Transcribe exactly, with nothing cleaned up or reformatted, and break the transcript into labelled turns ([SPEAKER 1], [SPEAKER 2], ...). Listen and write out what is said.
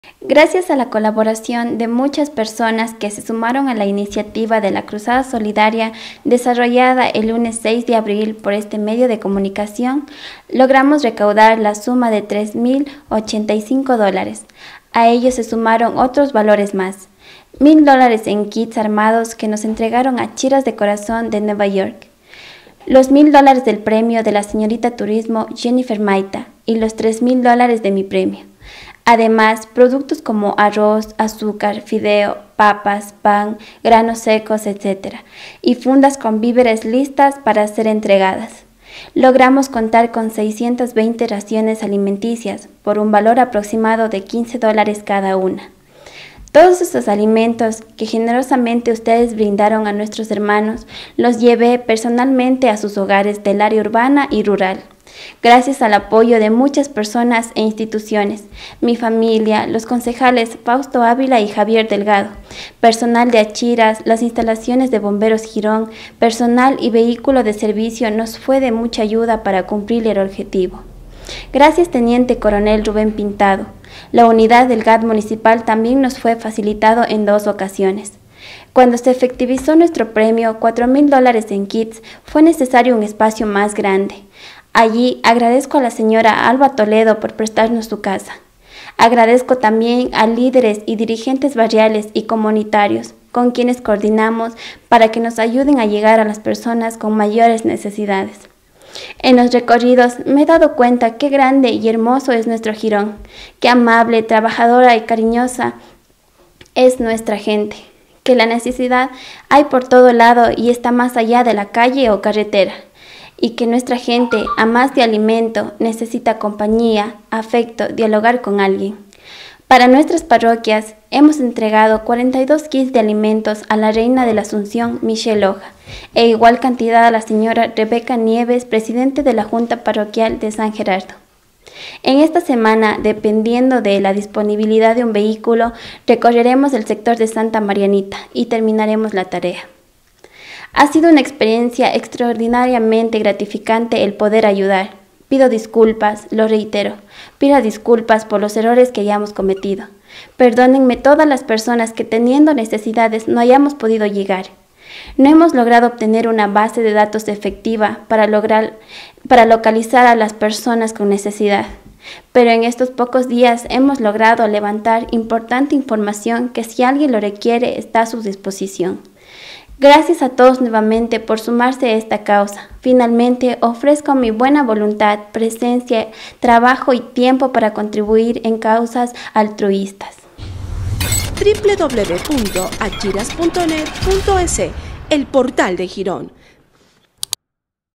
[SPEAKER 1] Gracias a la colaboración de muchas personas que se sumaron a la iniciativa de la Cruzada Solidaria desarrollada el lunes seis de abril por este medio de comunicación, logramos recaudar la suma de tres mil ochenta y cinco dólares. A ellos se sumaron otros valores más, mil dólares en kits armados que nos entregaron a Chiras de Corazón de Nueva York, los mil dólares del premio de la señorita Turismo Jennifer Maita y los tres mil dólares de mi premio. Además, productos como arroz, azúcar, fideo, papas, pan, granos secos, etcétera, y fundas con víveres listas para ser entregadas. Logramos contar con seiscientas veinte raciones alimenticias por un valor aproximado de quince dólares cada una. Todos estos alimentos que generosamente ustedes brindaron a nuestros hermanos los llevé personalmente a sus hogares del área urbana y rural. Gracias al apoyo de muchas personas e instituciones, mi familia, los concejales Fausto Ávila y Javier Delgado, personal de Achiras, las instalaciones de Bomberos Girón, personal y vehículo de servicio nos fue de mucha ayuda para cumplir el objetivo. Gracias, Teniente Coronel Rubén Pintado. La unidad del G A T municipal también nos fue facilitado en dos ocasiones. Cuando se efectivizó nuestro premio, cuatro mil dólares en kits, fue necesario un espacio más grande. Allí agradezco a la señora Alba Toledo por prestarnos su casa. Agradezco también a líderes y dirigentes barriales y comunitarios con quienes coordinamos para que nos ayuden a llegar a las personas con mayores necesidades. En los recorridos me he dado cuenta qué grande y hermoso es nuestro Girón, qué amable, trabajadora y cariñosa es nuestra gente, que la necesidad hay por todo lado y está más allá de la calle o carretera, y que nuestra gente, a más de alimento, necesita compañía, afecto, dialogar con alguien. Para nuestras parroquias, hemos entregado cuarenta y dos kits de alimentos a la Reina de la Asunción, Michelle Hoja, e igual cantidad a la señora Rebeca Nieves, presidente de la Junta Parroquial de San Gerardo. En esta semana, dependiendo de la disponibilidad de un vehículo, recorreremos el sector de Santa Marianita y terminaremos la tarea. Ha sido una experiencia extraordinariamente gratificante el poder ayudar. Pido disculpas, lo reitero, pido disculpas por los errores que hayamos cometido. Perdónenme todas las personas que teniendo necesidades no hayamos podido llegar. No hemos logrado obtener una base de datos efectiva para, lograr, para localizar a las personas con necesidad, pero en estos pocos días hemos logrado levantar importante información que si alguien lo requiere está a su disposición. Gracias a todos nuevamente por sumarse a esta causa. Finalmente, ofrezco mi buena voluntad, presencia, trabajo y tiempo para contribuir en causas altruistas.
[SPEAKER 2] doble u doble u doble u punto achiras punto net punto es, el portal de Girón.